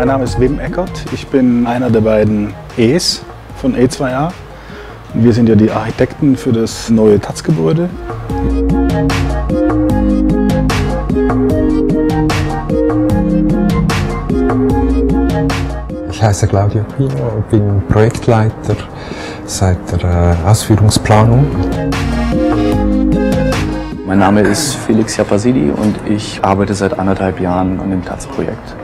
Mein Name ist Wim Eckert. Ich bin einer der beiden E's von E2A. Wir sind ja die Architekten für das neue Taz-Gebäude. Ich heiße Claudio Pino und bin Projektleiter seit der Ausführungsplanung. Mein Name ist Felix Japasidi und ich arbeite seit 1,5 Jahren an dem Taz-Projekt.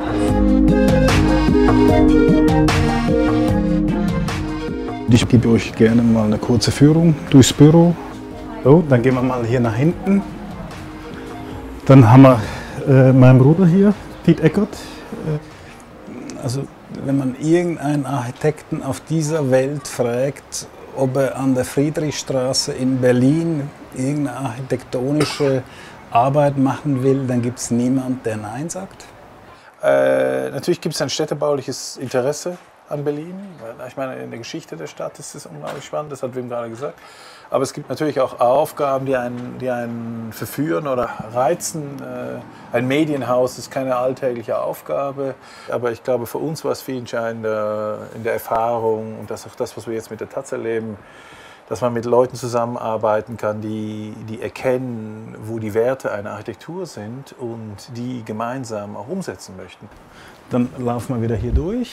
Ich gebe euch gerne mal eine kurze Führung durchs Büro. So, dann gehen wir mal hier nach hinten. Dann haben wir meinen Bruder hier, Piet Eckert. Also wenn man irgendeinen Architekten auf dieser Welt fragt, ob er an der Friedrichstraße in Berlin irgendeine architektonische Arbeit machen will, dann gibt es niemanden, der Nein sagt. Natürlich gibt es ein städtebauliches Interesse an Berlin. Ich meine, in der Geschichte der Stadt ist es unglaublich spannend, das hat Wim gerade gesagt. Aber es gibt natürlich auch Aufgaben, die einen verführen oder reizen. Ein Medienhaus ist keine alltägliche Aufgabe. Aber ich glaube, für uns war es viel entscheidender in der Erfahrung und das auch das, was wir jetzt mit der Taz erleben, dass man mit Leuten zusammenarbeiten kann, die erkennen, wo die Werte einer Architektur sind und die gemeinsam auch umsetzen möchten. Dann laufen wir wieder hier durch.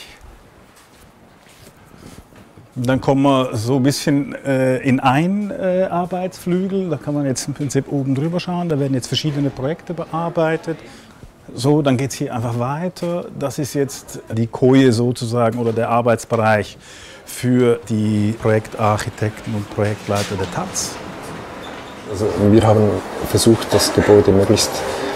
Dann kommen wir so ein bisschen in einen Arbeitsflügel. Da kann man jetzt im Prinzip oben drüber schauen. Da werden jetzt verschiedene Projekte bearbeitet. So, dann geht es hier einfach weiter. Das ist jetzt die Koje sozusagen oder der Arbeitsbereich für die Projektarchitekten und Projektleiter der Taz. Also wir haben versucht, das Gebäude möglichst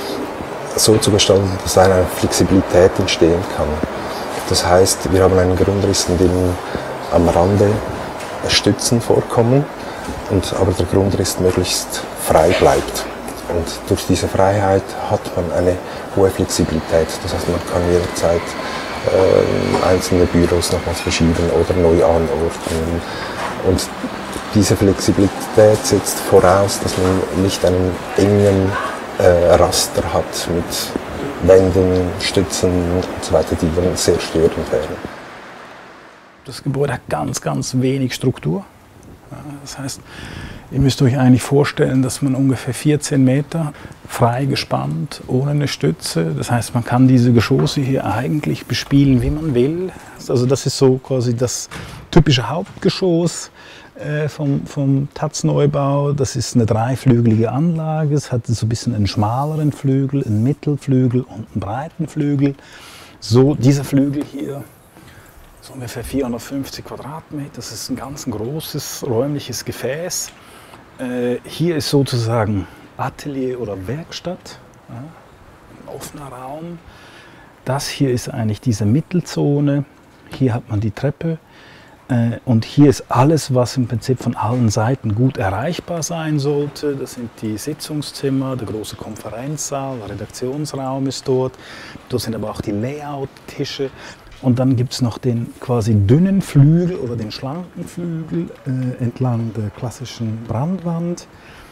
so zu gestalten, dass eine Flexibilität entstehen kann. Das heißt, wir haben einen Grundriss, in dem am Rande Stützen vorkommen, aber der Grundriss möglichst frei bleibt. Und durch diese Freiheit hat man eine hohe Flexibilität. Das heißt, man kann jederzeit einzelne Büros nochmals verschieben oder neu anordnen. Und diese Flexibilität setzt voraus, dass man nicht einen engen Raster hat mit Wänden, Stützen und so weiter, die dann sehr störend wären. Das Gebäude hat ganz wenig Struktur. Das heißt, ihr müsst euch eigentlich vorstellen, dass man ungefähr 14 Meter frei gespannt, ohne eine Stütze. Das heißt, man kann diese Geschosse hier eigentlich bespielen, wie man will. Also das ist so quasi das typische Hauptgeschoss vom Taz-Neubau. Das ist eine dreiflügelige Anlage. Es hat so ein bisschen einen schmaleren Flügel, einen Mittelflügel und einen breiten Flügel. So dieser Flügel hier. So ungefähr 450 Quadratmeter, das ist ein ganz großes räumliches Gefäß. Hier ist sozusagen Atelier oder Werkstatt, ja, ein offener Raum. Das hier ist eigentlich diese Mittelzone, hier hat man die Treppe und hier ist alles, was im Prinzip von allen Seiten gut erreichbar sein sollte. Das sind die Sitzungszimmer, der große Konferenzsaal, der Redaktionsraum ist dort. Dort sind aber auch die Layout-Tische. Und dann gibt es noch den quasi dünnen Flügel oder den schlanken Flügel entlang der klassischen Brandwand.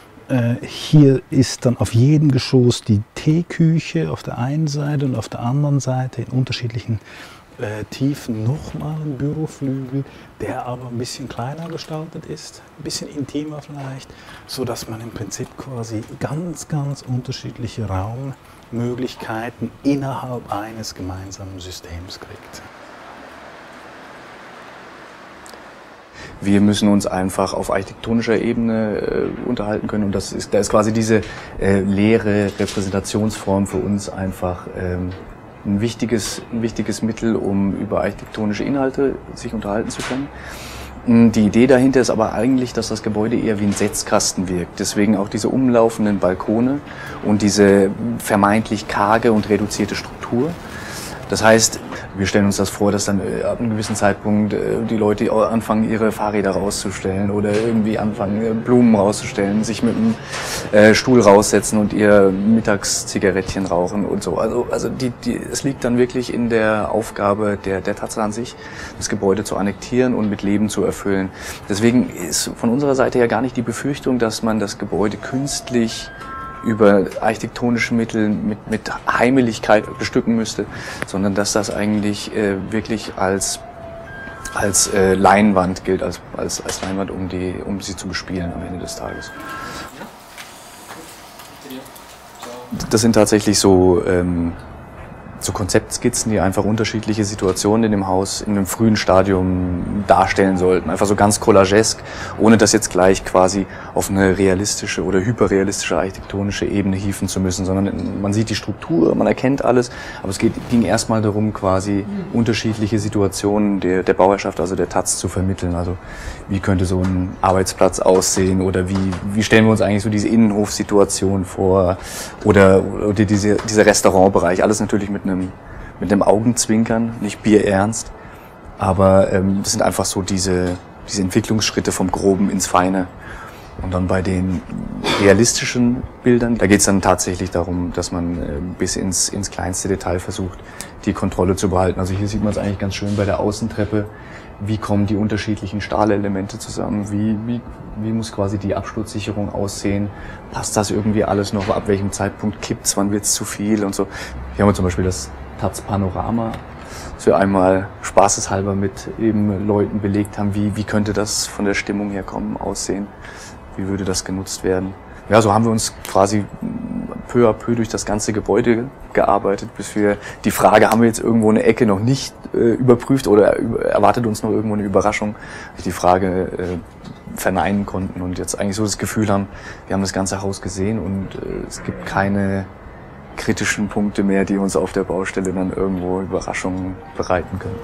Hier ist dann auf jedem Geschoss die Teeküche auf der einen Seite und auf der anderen Seite in unterschiedlichen Tiefen nochmal ein Büroflügel, der aber ein bisschen kleiner gestaltet ist, ein bisschen intimer vielleicht, sodass man im Prinzip quasi ganz unterschiedliche Raummöglichkeiten innerhalb eines gemeinsamen Systems kriegt. Wir müssen uns einfach auf architektonischer Ebene unterhalten können und da ist quasi diese leere Repräsentationsform für uns einfach ein wichtiges Mittel, um über architektonische Inhalte sich unterhalten zu können. Die Idee dahinter ist aber eigentlich, dass das Gebäude eher wie ein Setzkasten wirkt. Deswegen auch diese umlaufenden Balkone und diese vermeintlich karge und reduzierte Struktur. Das heißt, wir stellen uns das vor, dass dann ab einem gewissen Zeitpunkt die Leute anfangen, ihre Fahrräder rauszustellen oder irgendwie anfangen, Blumen rauszustellen, sich mit dem Stuhl raussetzen und ihr Mittagszigarettchen rauchen und so. Also es liegt dann wirklich in der Aufgabe der Taz an sich, das Gebäude zu annektieren und mit Leben zu erfüllen. Deswegen ist von unserer Seite ja gar nicht die Befürchtung, dass man das Gebäude künstlich über architektonische Mittel mit Heimeligkeit bestücken müsste, sondern dass das eigentlich wirklich als Leinwand gilt, als Leinwand, um sie zu bespielen am Ende des Tages. Das sind tatsächlich so Konzeptskizzen, die einfach unterschiedliche Situationen in dem Haus in einem frühen Stadium darstellen sollten. Einfach so ganz collagesk, ohne das jetzt gleich quasi auf eine realistische oder hyperrealistische architektonische Ebene hieven zu müssen, sondern man sieht die Struktur, man erkennt alles, aber es ging erstmal darum, quasi unterschiedliche Situationen der Bauherrschaft, also der Taz, zu vermitteln. Also wie könnte so ein Arbeitsplatz aussehen oder wie stellen wir uns eigentlich so diese Innenhofsituation vor oder dieser Restaurantbereich. Alles natürlich mit einem Augenzwinkern, nicht bierernst, aber das sind einfach so diese Entwicklungsschritte vom Groben ins Feine. Und dann bei den realistischen Bildern, da geht es dann tatsächlich darum, dass man bis ins kleinste Detail versucht, die Kontrolle zu behalten. Also hier sieht man es eigentlich ganz schön bei der Außentreppe. Wie kommen die unterschiedlichen Stahlelemente zusammen? Wie muss quasi die Absturzsicherung aussehen? Passt das irgendwie alles noch? Ab welchem Zeitpunkt kippt's? Wann wird's zu viel? Und so. Hier haben wir zum Beispiel das Taz Panorama, das wir einmal spaßeshalber mit eben Leuten belegt haben. Wie könnte das von der Stimmung her kommen, aussehen? Wie würde das genutzt werden? Ja, so haben wir uns quasi peu à peu durch das ganze Gebäude gearbeitet, bis wir die Frage, haben wir jetzt irgendwo eine Ecke noch nicht überprüft oder erwartet uns noch irgendwo eine Überraschung, die Frage verneinen konnten und jetzt eigentlich so das Gefühl haben, wir haben das ganze Haus gesehen und es gibt keine kritischen Punkte mehr, die uns auf der Baustelle dann irgendwo Überraschungen bereiten könnten.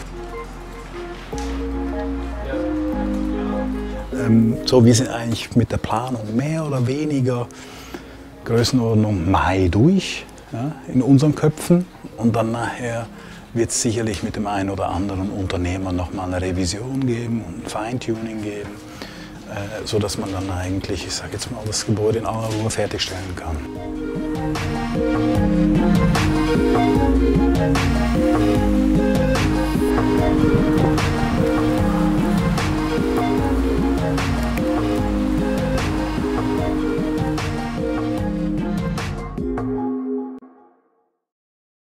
So, wir sind eigentlich mit der Planung mehr oder weniger Größenordnung Mai durch, ja, in unseren Köpfen. Und dann nachher wird es sicherlich mit dem einen oder anderen Unternehmer nochmal eine Revision geben und ein Feintuning geben, sodass man dann eigentlich, ich sage jetzt mal, das Gebäude in aller Ruhe fertigstellen kann.